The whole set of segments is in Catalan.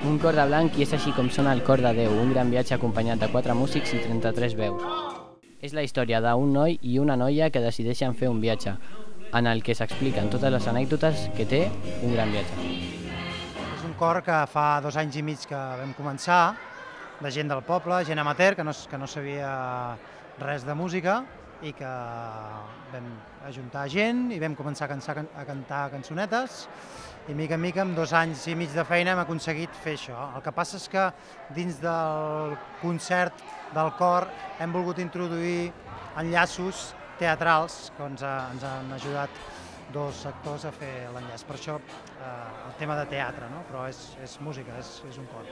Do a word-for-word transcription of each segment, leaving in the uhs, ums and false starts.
Un cor de blanc i és així com sona el Cor de Déu, un gran viatge acompanyat de quatre músics i trenta-tres veus. És la història d'un noi i una noia que decideixen fer un viatge, en el que s'expliquen totes les anècdotes que té un gran viatge. És un cor que fa dos anys i mig que vam començar, de gent del poble, gent amateur, que no, que no sabia res de música, i que vam ajuntar gent i vam començar a, cansar, a cantar cançonetes, i mica en mica, amb dos anys i mig de feina, hem aconseguit fer això. El que passa és que dins del concert del cor hem volgut introduir enllaços teatrals que ens, ha, ens han ajudat dos actors a fer l'enllaç. Per això eh, el tema de teatre, no? Però és, és música, és, és un cor.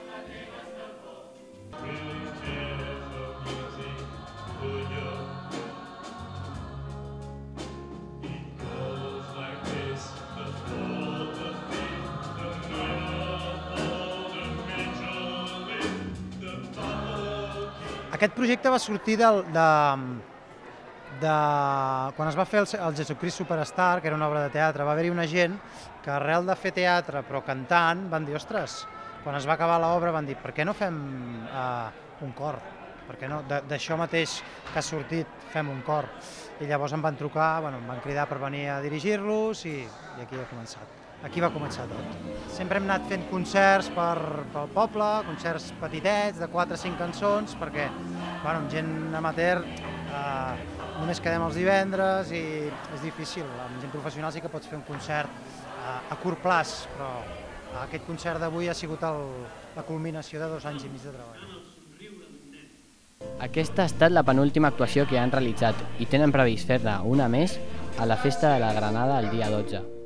Aquest projecte va sortir de, de, de... quan es va fer el, el Jesucrist Superstar, que era una obra de teatre. Va haver-hi una gent que arrel de fer teatre però cantant van dir, ostres, quan es va acabar l'obra van dir, per què no fem uh, un cor? Per què no? D'això mateix que ha sortit fem un cor. I llavors em van trucar, bueno, em van cridar per venir a dirigir-los i, i aquí ha començat. Aquí va començar tot. Sempre hem anat fent concerts per, pel poble, concerts petitets, de quatre o cinc cançons, perquè bueno, amb gent amateur eh, només quedem els divendres i és difícil. Amb gent professional sí que pots fer un concert eh, a curt plaç, però aquest concert d'avui ha sigut el, la culminació de dos anys i mig de treball. Aquesta ha estat la penúltima actuació que han realitzat i tenen previst fer-ne una més a la Festa de la Granada el dia dotze.